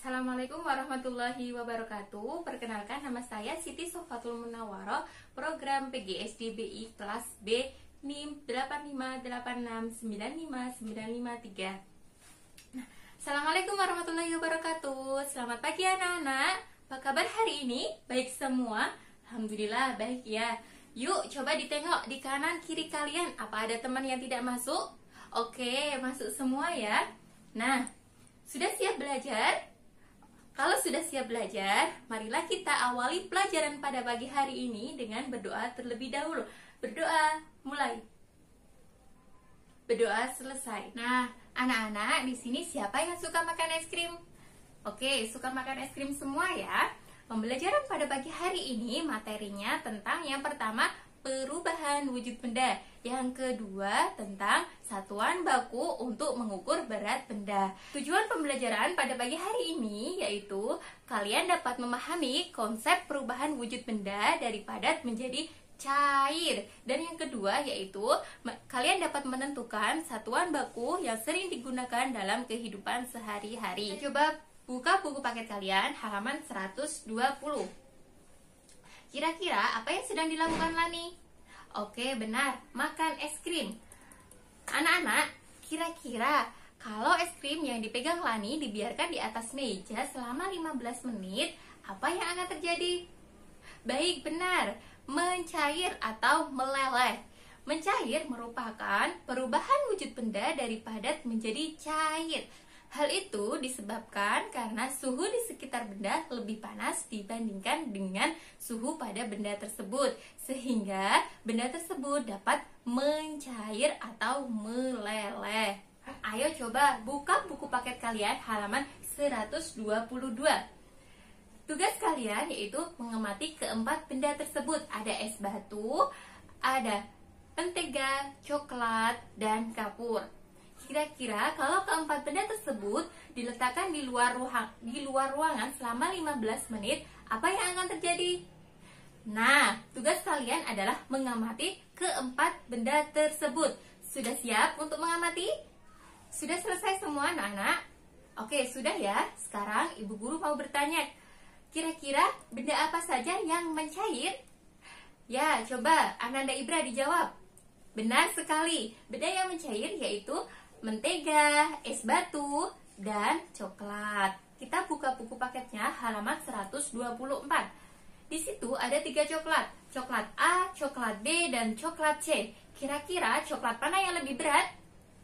Assalamualaikum warahmatullahi wabarakatuh. Perkenalkan, nama saya Siti Sofatul Munawwaroh, program PGSD-BI kelas B NIM 858695953. Assalamualaikum warahmatullahi wabarakatuh. Selamat pagi anak-anak. Apa kabar hari ini? Baik semua? Alhamdulillah baik ya. Yuk coba ditengok di kanan kiri kalian. Apa ada teman yang tidak masuk? Oke, masuk semua ya. Nah, sudah siap belajar? Kalau sudah siap belajar, marilah kita awali pelajaran pada pagi hari ini dengan berdoa terlebih dahulu. Berdoa, mulai. Berdoa selesai. Nah, anak-anak di sini siapa yang suka makan es krim? Oke, suka makan es krim semua ya. Pembelajaran pada pagi hari ini materinya tentang yang pertama, perubahan wujud benda. Yang kedua, tentang satuan baku untuk mengukur berat benda. Tujuan pembelajaran pada pagi hari ini yaitu kalian dapat memahami konsep perubahan wujud benda dari padat menjadi cair. Dan yang kedua yaitu kalian dapat menentukan satuan baku yang sering digunakan dalam kehidupan sehari-hari. Coba buka buku paket kalian halaman 120. Kira-kira apa yang sedang dilakukan Lani? Oke, benar, makan es krim. Anak-anak, kira-kira kalau es krim yang dipegang Lani dibiarkan di atas meja selama 15 menit, apa yang akan terjadi? Baik, benar, mencair atau meleleh. Mencair merupakan perubahan wujud benda dari padat menjadi cair. Hal itu disebabkan karena suhu di sekitar benda lebih panas dibandingkan dengan suhu pada benda tersebut, sehingga benda tersebut dapat mencair atau meleleh. Ayo coba buka buku paket kalian halaman 122. Tugas kalian yaitu mengamati keempat benda tersebut. Ada es batu, ada mentega, coklat, dan kapur. Kira-kira kalau keempat benda tersebut diletakkan di luar ruangan selama 15 menit, apa yang akan terjadi? Nah, tugas kalian adalah mengamati keempat benda tersebut. Sudah siap untuk mengamati? Sudah selesai semua anak-anak? Oke, sudah ya. Sekarang Ibu Guru mau bertanya, kira-kira benda apa saja yang mencair? Ya, coba Ananda Ibra dijawab. Benar sekali, benda yang mencair yaitu mentega, es batu, dan coklat. Kita buka buku paketnya halaman 124. Di situ ada 3 coklat. Coklat A, coklat B, dan coklat C. Kira-kira coklat mana yang lebih berat?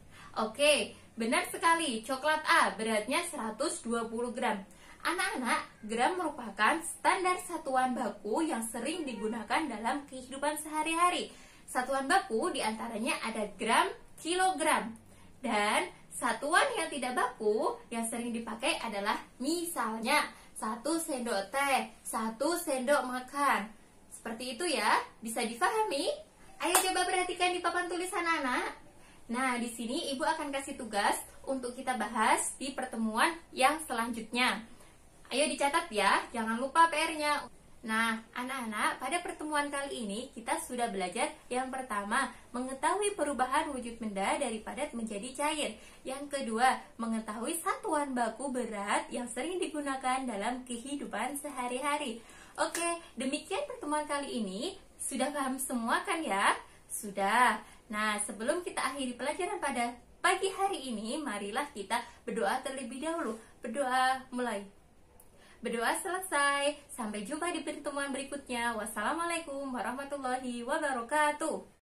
Oke, benar sekali. Coklat A beratnya 120 gram. Anak-anak, gram merupakan standar satuan baku yang sering digunakan dalam kehidupan sehari-hari. Satuan baku diantaranya ada gram, kilogram. Dan satuan yang tidak baku yang sering dipakai adalah misalnya 1 sendok teh, 1 sendok makan. Seperti itu ya, bisa difahami? Ayo coba perhatikan di papan tulisan anak. Nah, di sini Ibu akan kasih tugas untuk kita bahas di pertemuan yang selanjutnya. Ayo dicatat ya, jangan lupa PR-nya. Nah, anak-anak, pada pertemuan kali ini kita sudah belajar yang pertama, mengetahui perubahan wujud benda dari padat menjadi cair. Yang kedua, mengetahui satuan baku berat yang sering digunakan dalam kehidupan sehari-hari. Oke, demikian pertemuan kali ini. Sudah paham semua kan ya? Sudah. Nah, sebelum kita akhiri pelajaran pada pagi hari ini, marilah kita berdoa terlebih dahulu. Berdoa, mulai. Berdoa selesai. Sampai jumpa di pertemuan berikutnya. Wassalamualaikum warahmatullahi wabarakatuh.